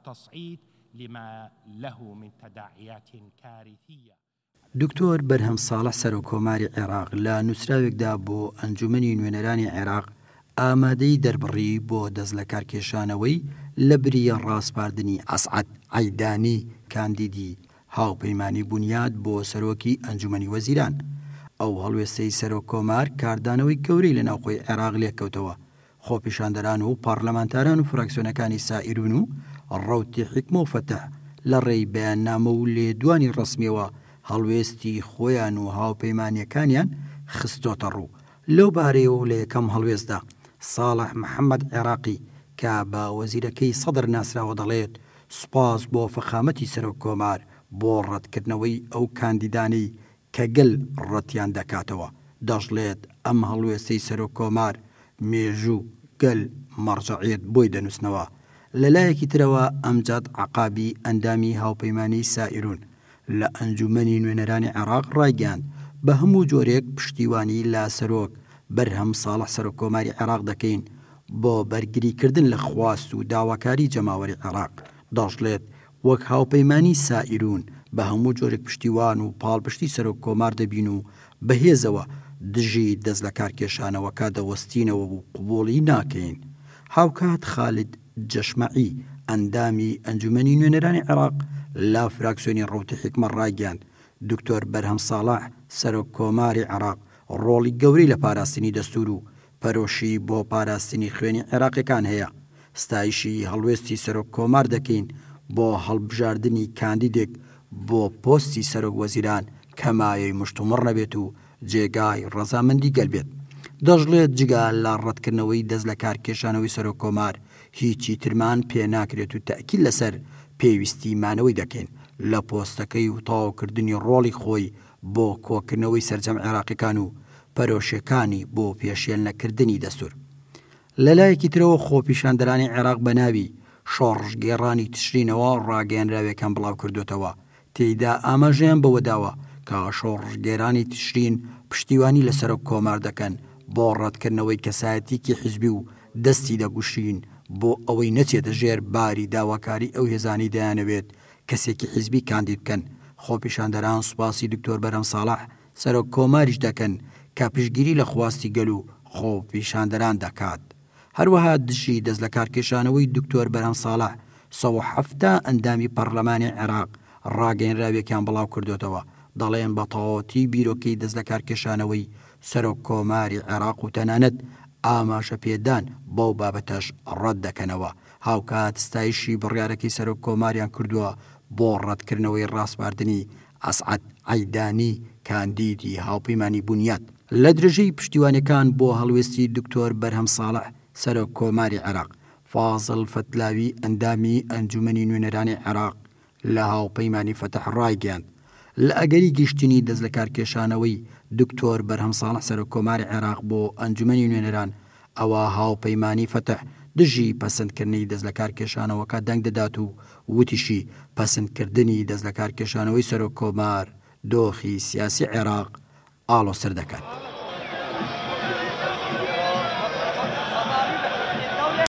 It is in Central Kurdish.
التصعيد لما له من تداعيات كارثية. دکتۆر بەرهەم ساڵح سەرۆکۆماری عێراق لە نووسراوێکدا بۆ ئەنجومەنی نوێنەرانی عێراق ئامادەی دەربڕی بۆ دەست لە کارکێشانەوەی لە بریە ڕاستپاردنی ئەسعەد عەیدانی کاندیدی هاوپەیمانی بونیاد بۆ سەرۆکی ئەنجومەنی وەزیران. ئەو هەڵوێستەی سەرۆکۆمار کاردانەوەی گەورەی لە ناوخۆی عێراق لێککەوتەوە. خۆپیشاندەران و پارلەمانتاران و فراکسیۆنەکانی سائیرون و ڕەوتی حکمە و فەتەح لە ڕێی بەیاننامە و لێدوانی ڕسمیەوە هەڵوێستی خۆیان و هاوپەیمانیەکانیان خستۆتە ڕوو. لەو بارەیەوە لە یەکەم هەڵوێستدا ساڵح محەممەد عێراقی کە بە وەزیرەکەی سەدر ناسراوە دەڵێت سوپاس بۆ فەخامەتی سەرۆکۆمار بۆ ڕەتکردنەوەی ئەو کاندیدانی کە گەل ڕەتیان دەکاتەوە. دەژڵێت ئەم هەڵوێستەی سەرۆکۆمار مێژوو گەل مەرجەعیت بۆی دەنووسنەوە. لەلایەکی ترەوە ئەمجاد عەقابی ئەندامی هاوپەیمانی سائیرون لە ئەنجومەنی نوێنەرانی عێراق ڕایگەاند بە هەموو جۆرێک پشتیوانی لا سەرۆک بەرهەم ساڵح سەرۆکۆماری عێراق دەکەین بۆ بەرگریکردن لە خواست و داواکاری جەماوەری عێراق. دەژڵێت وەک هاوپەیمانی سائیرون بە هەموو جۆرێک پشتیوان و پاڵپشتی سەرۆکۆمار دەبین و بەهێزەوە دژی دەست لە کارکێشانەوەکە دەوەستینەوە و قبوڵی ناکەین. هاوکات خالد جەشمەعی ئەندامی ئەنجومەنی نوێنەرانی عێراق لا فراکسیۆنی ڕەوتی حکمە ڕایگەاند دکتۆر بەرهەم ساڵح سەرۆکۆماری عێراق ڕۆڵی گەورەی لە پاراستنی دەستور و پەرۆشی بۆ پاراستنی خوێنی عێراقیەکان هەیە. ستایشی هەڵوێستی سەرۆکۆمار دەکەین بۆ هەڵبژاردننی کاندیدێک بۆ پۆستی سەرۆک وەزیران کە مایەی مشتومڕ نەبێت و جێگای ڕەزامەندی گەل بێت. دەژڵێت جگا لە ڕەتکردنەوەی دەست لە کارکێشانەوەی سەرۆکۆمار هیچی ترمان پێ ناکرێت و تەئکید لەسەر پێویستی مانەوەی دەکەین لە پۆستەکەی و تاواکردنی ڕۆڵی خۆی بۆ کۆکردنەوەی سەرجەم عێراقیەکان و پەرۆشیەکانی بۆ پێشێلنەکردنی دەستور. لەلایەکی ترەوە خۆپیشاندەرانی عێراق بە ناوی شۆڕژگێڕانی تشرینەوە ڕاگەیەنراوەکان بڵاو کردوتەوە. تێیدا ئاماژەیان بەوەداوە کە شۆڕژگێرانی تشرین پشتیوانی لە سەرۆکۆمار دەکەن بۆ ڕەتکردنەوەی کەسایەتیکی حیزبی و دەستی دەگوشین بۆ ئەوەی نەچێتە ژێر باری داواکاری ئەو هێزانی دەیانەوێت کەسێکی حیزبی کاندید بکەن. خۆپیشاندەران سوپاسی دکتۆر بەرهەم ساڵح سەرۆکۆماریش دەکەن کە پشتگیری لە خواستی گەل و خۆپیشاندەران دەکات. هەروەها دژی دەست لە کارکێشانەوەی دکتۆر بەرهەم ساڵح 170 ئەندامی پەرلەمانی عێراق ڕاگەیەنراوێکیان بڵاو کردوتەوە. دەڵێن بە تەواوەتی بیرۆکەی دەست لە کارکێشانەوەی سەرۆکۆماری عێراق و تەنانەت ئاماژە پێدان بەو بابەتەش ڕەت دەکەنەوە. هاوکات ستایشی بڕیارەکەی سەرۆکۆماریان کردووە بۆ ڕەتکردنەوەی ڕاستپاردنی ئەسعەد عەیدانی کاندیدی هاوپەیمانی بونیاد. لە درێژەی پشتیوانەکان بۆ هەڵوێستی دکتۆر بەرهەم ساڵح سەرۆکۆماری عێراق فازڵ فەتلاوی ئەندامی ئەنجومەنی نوێنەرانی عێراق لە هاوپەیمانی فەتەح ڕایگەاند لە ئەگەری گشتنی دەست لە کارکێشانەوەی دکتۆر بەرهەم ساڵح سەرۆکۆماری عێراق بۆ ئەنجومەنی نوێنەران ئەوە هاوپەیمانی فەتەح دژی پەسەندکردنی دەست لە کارکێشانەوەکە دەنگ دەدات و وتیشی پەسەندکردنی دەست لە کارکێشانەوەی سەرۆکۆمار دۆخی سیاسی عێراق ئاڵۆسەر دەکات.